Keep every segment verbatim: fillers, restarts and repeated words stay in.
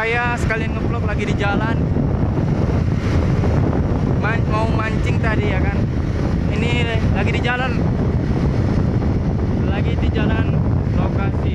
saya sekalian ngevlog lagi di jalan. Man mau mancing tadi ya kan. Ini lagi di jalan. Lagi di jalan lokasi.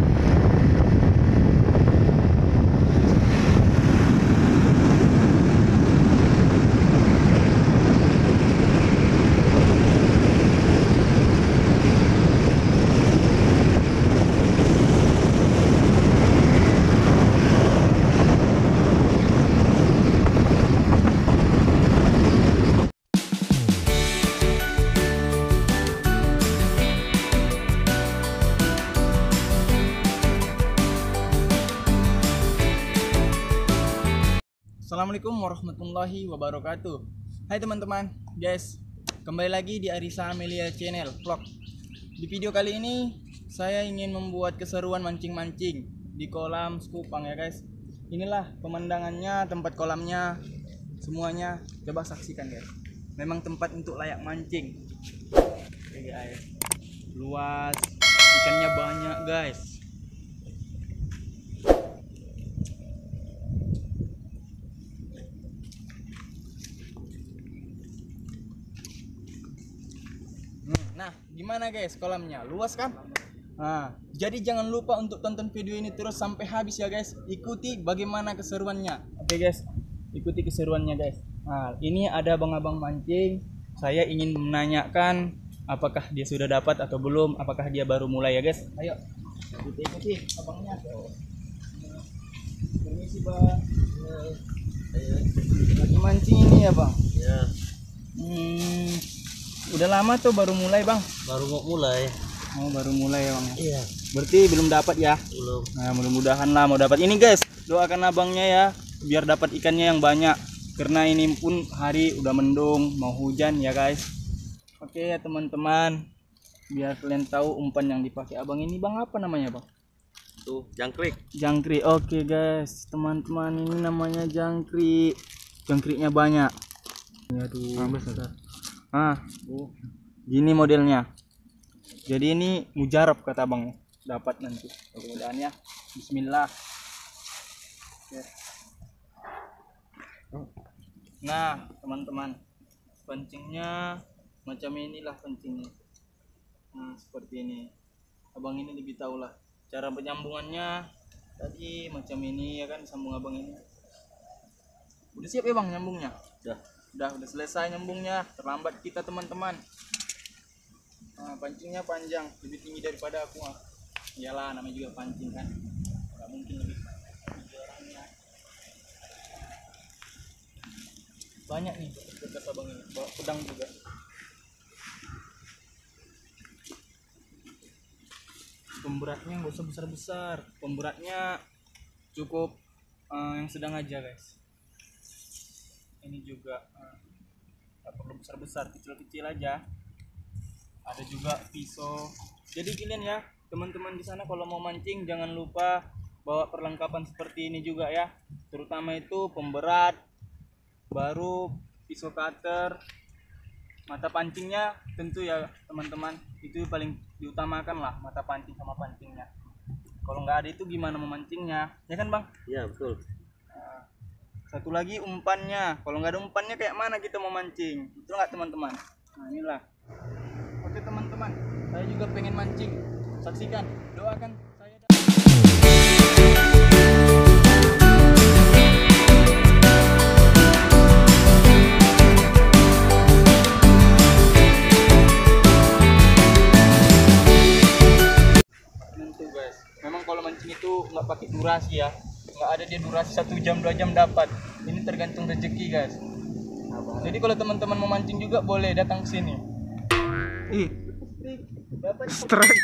Assalamualaikum warahmatullahi wabarakatuh. Hai teman-teman, guys, kembali lagi di Arisa Amelia Channel Vlog. Di video kali ini saya ingin membuat keseruan mancing-mancing di kolam Sekupang ya guys. Inilah pemandangannya, tempat kolamnya, semuanya. Coba saksikan guys. Memang tempat untuk layak mancing. Oke guys, luas, ikannya banyak guys. Nah, gimana guys kolamnya? Luas kan? Nah, jadi jangan lupa untuk tonton video ini terus sampai habis ya guys. Ikuti bagaimana keseruannya. Oke guys, ikuti keseruannya guys. Nah, ini ada abang-abang mancing. Saya ingin menanyakan apakah dia sudah dapat atau belum, apakah dia baru mulai ya guys. Ayo, kita ikuti abangnya. Permisi bang. Ayo, lagi mancing ini ya bang? Ya. Hmm, udah lama tuh baru mulai bang? Baru mau mulai. Oh baru mulai ya bang? Iya. Berarti belum dapat ya? Belum. Nah mudah-mudahan lah mau dapat. Ini guys, doakan abangnya ya biar dapat ikannya yang banyak. Karena ini pun hari udah mendung, mau hujan ya guys. Oke ya teman-teman, biar kalian tahu umpan yang dipakai abang ini bang apa namanya bang? Tuh jangkrik. Jangkrik. Oke guys, teman-teman ini namanya jangkrik. Jangkriknya banyak. Aduh. Ah, oh, gini modelnya. Jadi ini mujarab kata abang, dapat nanti. Mudah-mudahan ya. Bismillah. Oke. Nah, teman-teman, pancingnya macam inilah pancingnya. Nah, seperti ini. Abang ini lebih tahu lah cara penyambungannya. Tadi macam ini ya kan, sambung abang ini. Udah siap ya bang nyambungnya? Udah. Udah, udah selesai nyambungnya. Terlambat kita teman-teman. Nah, pancingnya panjang, lebih tinggi daripada aku. Ah. Iyalah, namanya juga pancing kan. Gak mungkin lebih tinggi orangnya. Banyak nih bekas abang ini. Bawa pedang juga. Pemberatnya nggak usah besar-besar. Pemberatnya cukup uh, yang sedang aja guys. Ini juga nggak uh, perlu besar-besar, kecil-kecil aja. Ada juga pisau. Jadi kalian ya teman-teman di sana kalau mau mancing jangan lupa bawa perlengkapan seperti ini juga ya, terutama itu pemberat, baru pisau cutter, mata pancingnya tentu ya teman-teman, itu paling diutamakan lah, mata pancing sama pancingnya. Kalau nggak ada itu gimana memancingnya ya kan bang? Iya betul. Nah, satu lagi umpannya, kalau nggak ada umpannya kayak mana kita mau mancing, betul nggak teman-teman? Nah inilah. Oke teman-teman, saya juga pengen mancing. Saksikan, doakan saya. Tentu guys, memang kalau mancing itu nggak pakai durasi ya, nggak ada dia durasi satu jam dua jam dapat. Ini tergantung rezeki guys. Jadi kalau teman-teman mau mancing juga boleh datang ke sini. Ih, strike.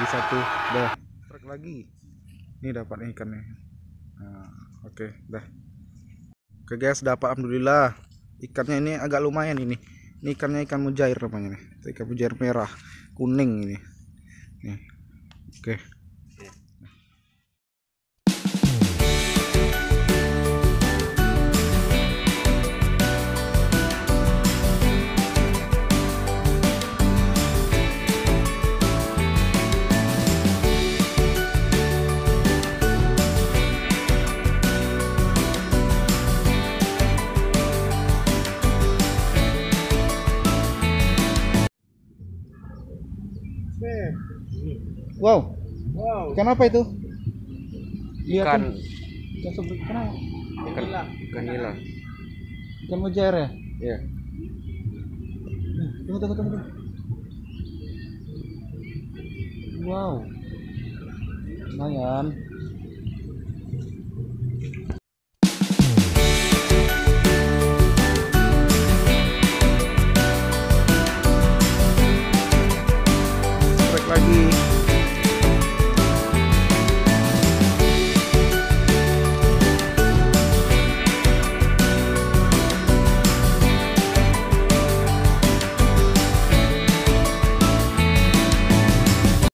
lagi satu, dah. Strike lagi. Ini dapat nih ikannya. Nah, oke, okay, dah. Oke guys, dapat alhamdulillah. Ikannya ini agak lumayan ini. Ini ikannya ikan mujair namanya nih. Ikan mujair merah, kuning ini. Nih. Oke. Okay. Wow. Wow. Ikan apa itu? Ikan Ikan sebelah ikan apa? ikan ikan nila. Ikan mujair ya? Iya. Nih, tunggu tunggu tunggu. Wow. Lumayan. Strike lagi.